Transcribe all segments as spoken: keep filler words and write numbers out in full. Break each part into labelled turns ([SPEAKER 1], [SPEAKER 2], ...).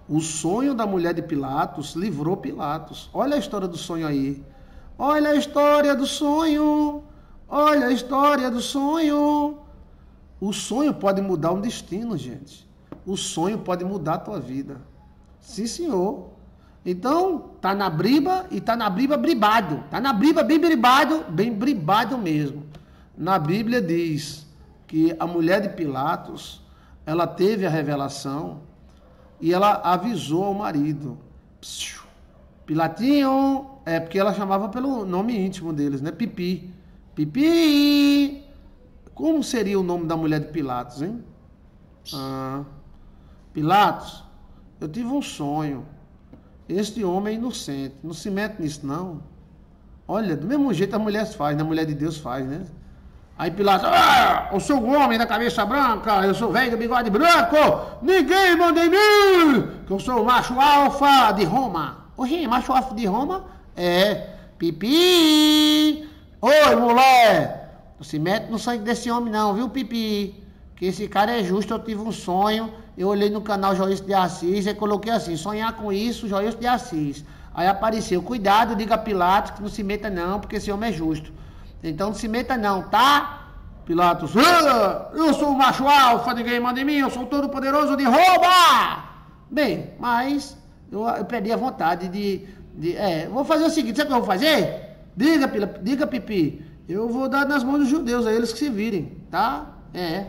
[SPEAKER 1] O sonho da mulher de Pilatos livrou Pilatos. Olha a história do sonho aí. Olha a história do sonho. Olha a história do sonho. O sonho pode mudar um destino, gente. O sonho pode mudar a tua vida. Sim, senhor. Então, tá na briba e tá na briba bribado. Tá na briba bem bribado, bem bribado mesmo. Na Bíblia diz que a mulher de Pilatos, ela teve a revelação e ela avisou ao marido. Pilatinho, é porque ela chamava pelo nome íntimo deles, né? Pipi. Pipi. Como seria o nome da mulher de Pilatos, hein? Ah, Pilatos, eu tive um sonho. Este homem é inocente. Não se mete nisso, não. Olha, do mesmo jeito a mulher faz, né? A mulher de Deus faz, né? Aí Pilatos, ah, eu sou um homem da cabeça branca, eu sou velho do bigode branco, ninguém manda em mim, que eu sou o macho alfa de Roma. Oxi, macho alfa de Roma? É, Pipi. Oi, mulher, não se mete no sangue desse homem não, viu, Pipi? Que esse cara é justo, eu tive um sonho, eu olhei no canal Joilson de Assis e coloquei assim, sonhar com isso, Joilson de Assis. Aí apareceu, cuidado, diga a Pilatos que não se meta não, porque esse homem é justo. Então não se meta não, tá? Pilatos, ah, eu sou o macho alfa, ninguém manda em mim, eu sou o todo poderoso de Roma. Bem, mas eu, eu perdi a vontade de, de... É, vou fazer o seguinte, sabe o que eu vou fazer? Diga, diga, Pipi, eu vou dar nas mãos dos judeus, a eles que se virem, tá? É.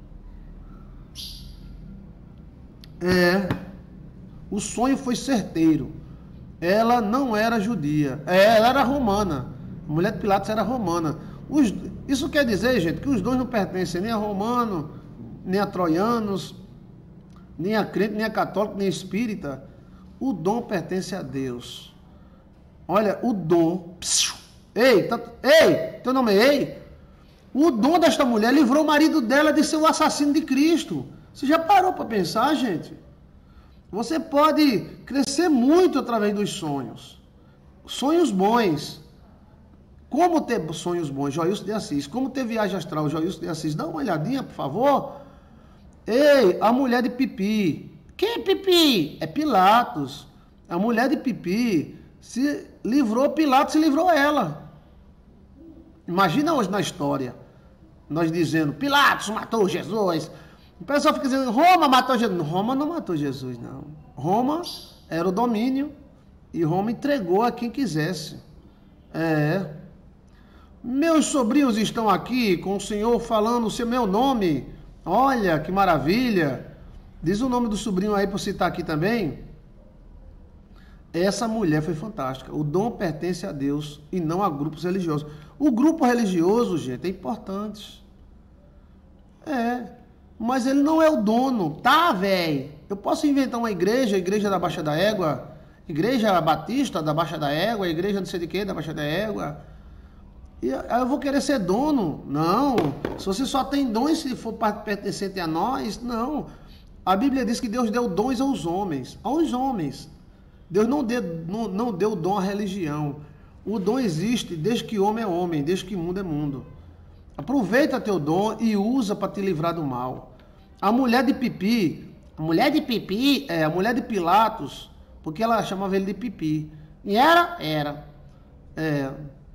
[SPEAKER 1] É. O sonho foi certeiro. Ela não era judia, ela era romana. A mulher de Pilatos era romana. Os, isso quer dizer, gente, que os dois não pertencem nem a romano, nem a troianos, nem a crente, nem a católico, nem a espírita. O dom pertence a Deus. Olha, o dom... Psiu, ei, tá, ei, teu nome é Ei? O dom desta mulher livrou o marido dela de ser o assassino de Cristo. Você já parou para pensar, gente? Você pode crescer muito através dos sonhos. Sonhos bons. Como ter sonhos bons? Joilson de Assis. Como ter viagem astral? Joilson de Assis. Dá uma olhadinha, por favor. Ei, a mulher de Pipi. Quem é Pipi? É Pilatos. A mulher de Pipi se livrou, Pilatos se livrou ela. Imagina hoje na história, nós dizendo, Pilatos matou Jesus. O pessoal fica dizendo, Roma matou Jesus. Roma não matou Jesus, não. Roma era o domínio e Roma entregou a quem quisesse. É... Meus sobrinhos estão aqui com o senhor falando o seu meu nome. Olha, que maravilha. Diz o nome do sobrinho aí para citar aqui também. Essa mulher foi fantástica. O dom pertence a Deus e não a grupos religiosos. O grupo religioso, gente, é importante. É, mas ele não é o dono. Tá, velho? Eu posso inventar uma igreja, a igreja da Baixa da Égua, igreja batista da Baixa da Égua, igreja não sei de quê da Baixa da Égua. E aí eu vou querer ser dono? Não. Se você só tem dons se for pertencente a nós, não. A Bíblia diz que Deus deu dons aos homens. Aos homens. Deus não deu, não, não deu dom à religião. O dom existe desde que homem é homem, desde que mundo é mundo. Aproveita teu dom e usa para te livrar do mal. A mulher de Pipi, a mulher de Pipi, é, a mulher de Pilatos, porque ela chamava ele de Pipi. E era? Era. É...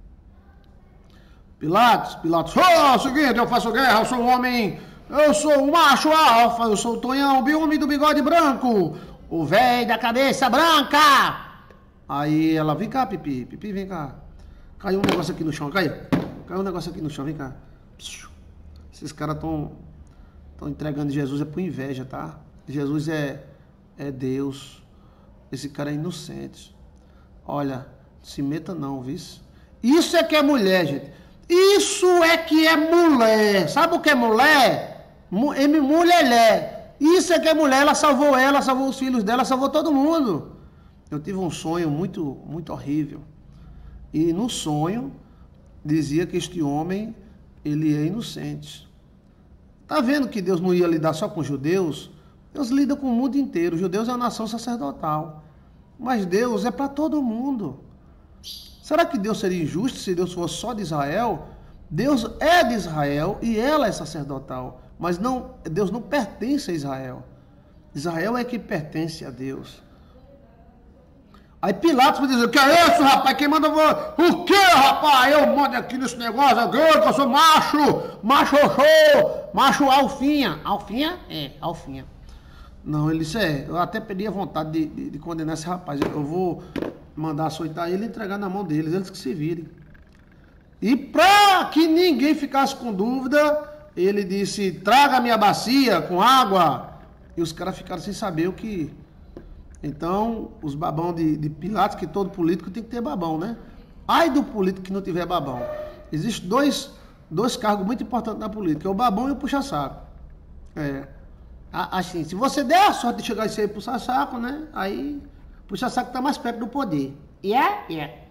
[SPEAKER 1] Pilatos, Pilatos, oh, seguinte, eu faço guerra, eu sou um homem, eu sou um macho alfa, eu sou o Tonhão, o homem do bigode branco, o velho da cabeça branca. Aí ela, vem cá, Pipi, Pipi, vem cá. Caiu um negócio aqui no chão, caiu. Caiu um negócio aqui no chão, vem cá. Esses caras estão estão entregando Jesus é por inveja, tá? Jesus é, é Deus. Esse cara é inocente. Olha, se meta não, viu? Isso é que é mulher, gente. Isso é que é mulher. Sabe o que é mulher? M mulher. Isso é que é mulher. Ela salvou ela, salvou os filhos dela, salvou todo mundo. Eu tive um sonho muito, muito horrível. E no sonho dizia que este homem, ele é inocente. Tá vendo que Deus não ia lidar só com judeus? Deus lida com o mundo inteiro. Os judeus é uma nação sacerdotal. Mas Deus é para todo mundo. Será que Deus seria injusto se Deus fosse só de Israel? Deus é de Israel e ela é sacerdotal. Mas não, Deus não pertence a Israel. Israel é que pertence a Deus. Aí Pilatos vai dizer, que é isso, rapaz? Quem manda vou... O que, rapaz? Eu mando aqui nesse negócio, eu, que eu sou macho, macho show, macho alfinha. Alfinha? É, alfinha. Não, ele disse, é, eu até pedi a vontade de, de, de condenar esse rapaz. Eu vou mandar açoitar ele e entregar na mão deles, eles que se virem. E para que ninguém ficasse com dúvida, ele disse, traga a minha bacia com água. E os caras ficaram sem saber o que... Então, os babão de, de Pilatos, que todo político tem que ter babão, né? Ai do político que não tiver babão. Existem dois, dois cargos muito importantes na política, é o babão e o puxa-saco. É. Assim, se você der a sorte de chegar a ser puxa-saco, né? Aí, puxa-saco está mais perto do poder. E é? E é.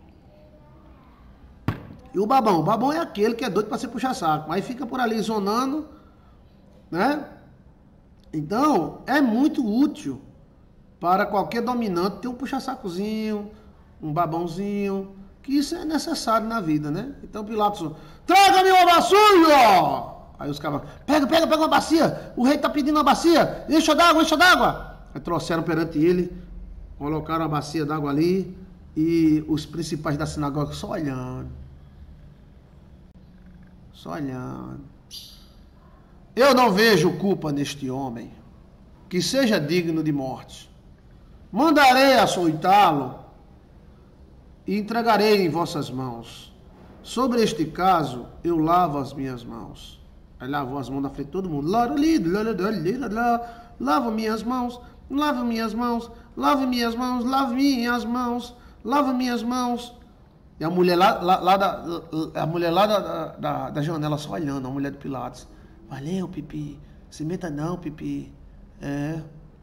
[SPEAKER 1] E o babão? O babão é aquele que é doido para ser puxa-saco. Aí fica por ali zonando, né? Então, é muito útil para qualquer dominante ter um puxa-sacozinho, um babãozinho, que isso é necessário na vida, né? Então Pilatos, traga-me uma bacia! Aí os caras, pega, pega, pega uma bacia, o rei tá pedindo uma bacia, encha d'água, encha d'água. Aí trouxeram perante ele, colocaram a bacia d'água ali, e os principais da sinagoga só olhando. Só olhando. Eu não vejo culpa neste homem, que seja digno de morte. Mandarei açoitá-lo e entregarei em vossas mãos. Sobre este caso, eu lavo as minhas mãos. Aí lavou as mãos na frente de todo mundo. Lavo minhas mãos, lavo minhas mãos, lavo minhas mãos, lavo minhas mãos, lavo minhas mãos. E a mulher lá, lá, lá, da, a mulher lá da, da, da janela só olhando, a mulher de Pilatos. Valeu, Pipi. Se meta não, Pipi. É.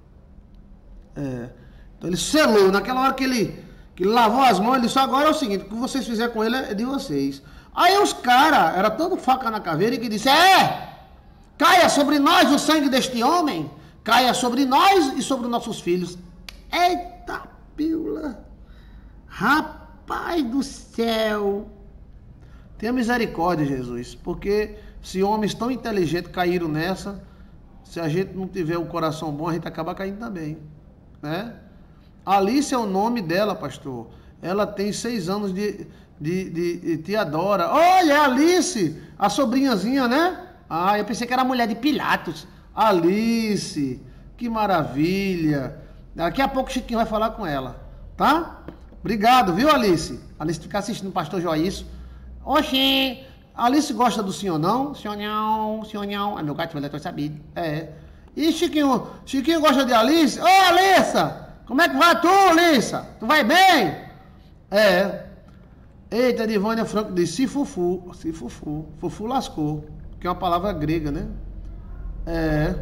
[SPEAKER 1] É. Então ele selou, naquela hora que ele, que ele lavou as mãos, ele disse, agora é o seguinte, o que vocês fizerem com ele é de vocês. Aí os caras, era todo faca na caveira, e que disse, é, caia sobre nós o sangue deste homem, caia sobre nós e sobre nossos filhos. Eita pílula, rapaz do céu, tenha misericórdia, Jesus, porque se homens tão inteligentes caíram nessa, se a gente não tiver o coração bom, a gente acaba caindo também, né? Alice é o nome dela, pastor. Ela tem seis anos de, de, de, de tia Dora. Olha, é Alice, a sobrinhazinha, né? Ah, eu pensei que era a mulher de Pilatos. Alice, que maravilha. Daqui a pouco o Chiquinho vai falar com ela, tá? Obrigado, viu, Alice? Alice fica assistindo o pastor Joaísio. Oxê, Alice gosta do senhor não? Senhor não, senhor não. Ah, meu gato vai ter sabido. É. E Chiquinho, Chiquinho gosta de Alice? Ô, oh, Alice! Como é que vai tu, Lissa? Tu vai bem? É. Eita, Divânia Franco disse, se fufu, se fufu, fufu lascou, que é uma palavra grega, né? É.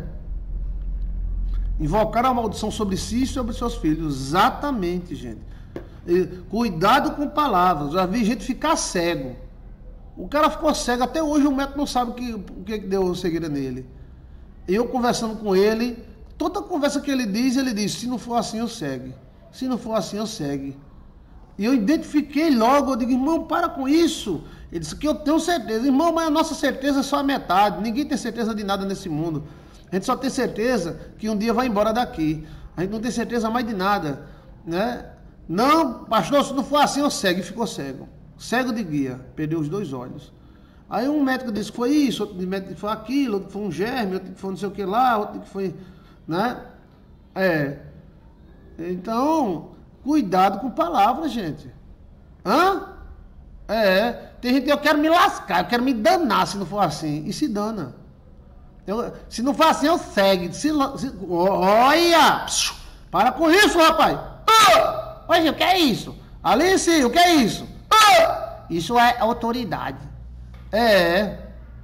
[SPEAKER 1] Invocar a maldição sobre si e sobre seus filhos. Exatamente, gente. E, cuidado com palavras. Já vi gente ficar cego. O cara ficou cego, até hoje o médico não sabe o que, o que deu cegueira nele. Eu conversando com ele, toda conversa que ele diz, ele diz, se não for assim, eu segue. Se não for assim, eu segue. E eu identifiquei logo, eu digo, irmão, para com isso. Ele disse que eu tenho certeza. Irmão, mas a nossa certeza é só a metade. Ninguém tem certeza de nada nesse mundo. A gente só tem certeza que um dia vai embora daqui. A gente não tem certeza mais de nada, né? Não, pastor, se não for assim, eu segue. E ficou cego. Cego de guia. Perdeu os dois olhos. Aí um médico disse que foi isso, outro médico disse que foi aquilo, outro que foi um germe, outro que foi não sei o que lá, outro que foi... né? É. Então, cuidado com palavras, gente. Hã? É. Tem gente que eu quero me lascar, eu quero me danar se não for assim. E se dana. Eu, se não for assim, eu segue. Se, se, olha! Para com isso, rapaz! Ah! Olha, o que é isso? Alice, o que é isso? Ah! Isso é autoridade. É.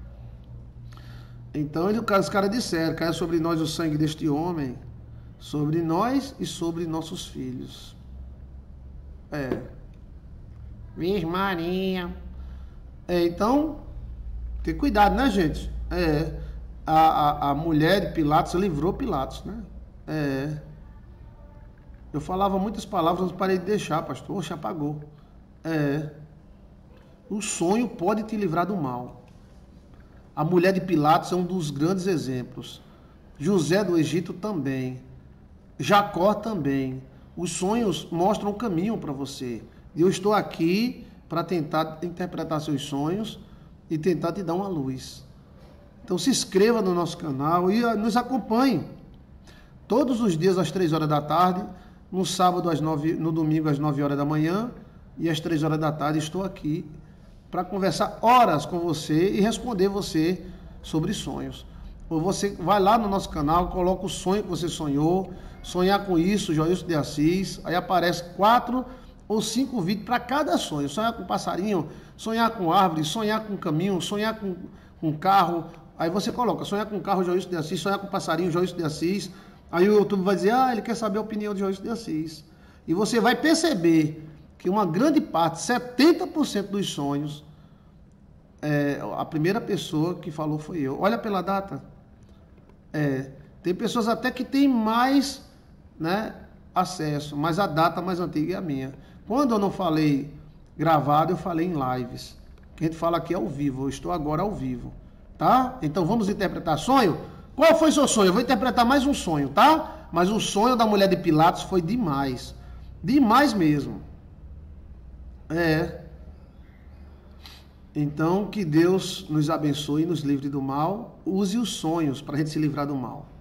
[SPEAKER 1] Então ele, os caras disseram, caia sobre nós o sangue deste homem, sobre nós e sobre nossos filhos. É. Virgem Maria. É, então, tem cuidado, né, gente? É. A, a, a mulher de Pilatos livrou Pilatos, né? É. Eu falava muitas palavras, mas parei de deixar, pastor. Oxe, apagou. É. O sonho pode te livrar do mal. A mulher de Pilatos é um dos grandes exemplos. José do Egito também. Jacó também. Os sonhos mostram o caminho para você. E eu estou aqui para tentar interpretar seus sonhos e tentar te dar uma luz. Então se inscreva no nosso canal e nos acompanhe. Todos os dias às três horas da tarde, no sábado às nove, no domingo às nove horas da manhã e às três horas da tarde estou aqui para conversar horas com você e responder você sobre sonhos. Ou você vai lá no nosso canal, coloca o sonho que você sonhou, sonhar com isso, Joilson de Assis, aí aparece quatro ou cinco vídeos para cada sonho. Sonhar com passarinho, sonhar com árvore, sonhar com caminho, sonhar com, com carro. Aí você coloca, sonhar com carro, Joilson de Assis, sonhar com passarinho, Joilson de Assis. Aí o YouTube vai dizer, ah, ele quer saber a opinião de Joilson de Assis. E você vai perceber que uma grande parte, setenta por cento dos sonhos, é, a primeira pessoa que falou foi eu. Olha pela data. É, tem pessoas até que têm mais, né, acesso, mas a data mais antiga é a minha. Quando eu não falei gravado, eu falei em lives. Que a gente fala aqui ao vivo, eu estou agora ao vivo, tá? Então vamos interpretar sonho? Qual foi seu sonho? Eu vou interpretar mais um sonho, tá? Mas o sonho da mulher de Pilatos foi demais. Demais mesmo. É. Então, que Deus nos abençoe e nos livre do mal. Use os sonhos para a gente se livrar do mal.